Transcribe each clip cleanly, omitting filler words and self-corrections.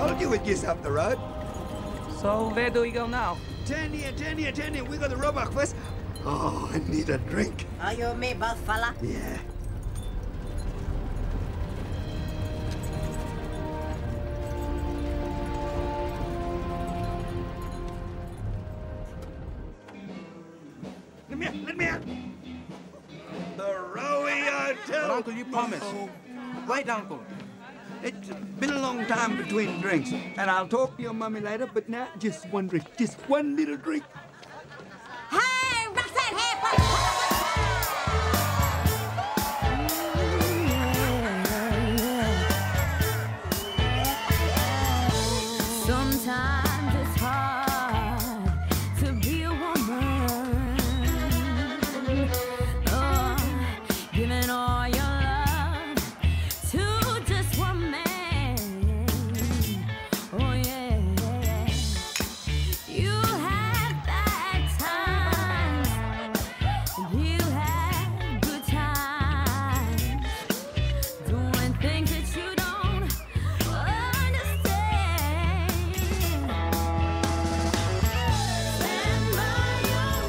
told you we'd get off the road. So where do we go now? Turn here. We got the Roebuck first. Oh, I need a drink. Are you and me both, fella? Yeah. Let me out. The Rowie Hotel. But, Uncle, you promised. Wait, Uncle. It's been a long time between drinks, and I'll talk to your mummy later, but now just one drink. Just one little drink. Hey, Roxanne, Sometimes it's hard to be a woman. Oh, giving all your love to just one man. Oh yeah, you had bad times, you had good times, doing things that you don't understand. Stand by your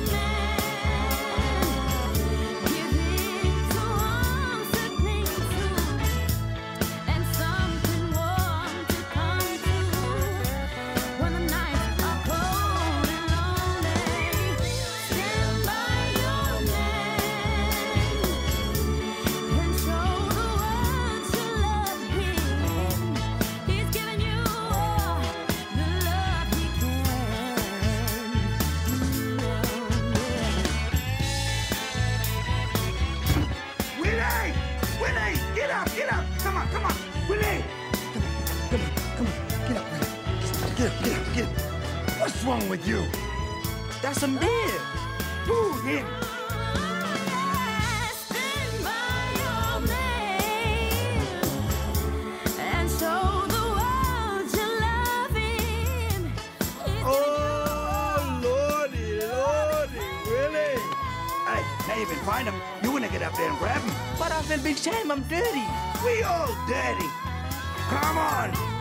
man, give in to arms that cling to, and something warm to come to when the nights are cold and lonely. Stand by your man and show the world you love him. He's giving you all the love he can. Willie! Get up! Come on! Willie! Come on! Get up, Willie. Get up. What's wrong with you? That's a man. Who, him? Stand by your man and show the world you love him. Oh, Lordy, Willie! Hey, now you been find him. You wanna get up there and grab him? But I feel big shame. I'm dirty. We all dirty. Come on!